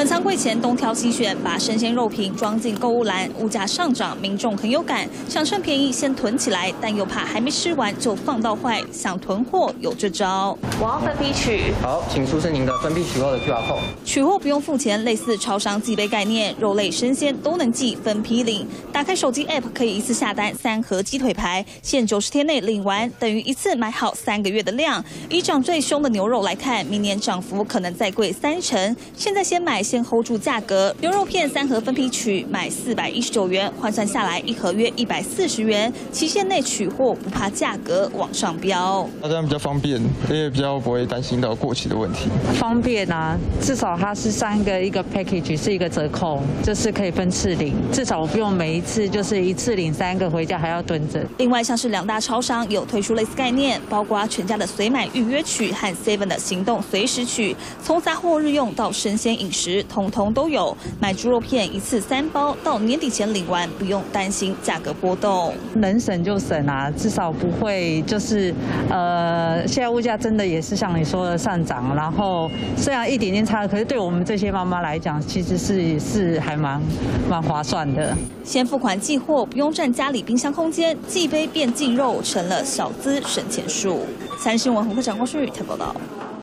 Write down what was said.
仓柜前东挑西选，把生鲜肉品装进购物篮，物价上涨，民众很有感，想趁便宜先囤起来，但又怕还没吃完就放到坏，想囤货有这招。 我要分批取。 好，请出示您的分批取货的 QR code。 取货不用付钱，类似超商寄杯概念，肉类生鲜都能寄，分批领。打开手机 App 可以一次下单3盒鸡腿排，限90天内领完，等于一次买好3个月的量。以涨最凶的牛肉来看，明年涨幅可能再贵30%。现在先买先 hold 住价格，牛肉片3盒分批取，买419元，换算下来1盒约140元，期限内取货不怕价格往上飙。 这样比较方便，也比较不会担心到过期的问题。 方便啊，至少它是3个一个 package 是一个折扣，就是可以分次领，至少我不用每一次就是一次领3个回家还要蹲着。 另外，像是2大超商有推出类似概念，包括全家的随买预约取和 Seven 的行动随时取，从杂货日用到生鲜饮食，统统都有。买猪肉片一次3包，到年底前领完，不用担心价格波动。 能省就省啊，至少不会就是现在物价真的也是像你说的上涨，然后虽然一点点差，可是对我们这些妈妈来讲，其实是还蛮划算的。 先付款寄货，不用占家里冰箱空间，寄杯变寄肉，成了小资省钱术。3立新闻洪科长郭旭台报道。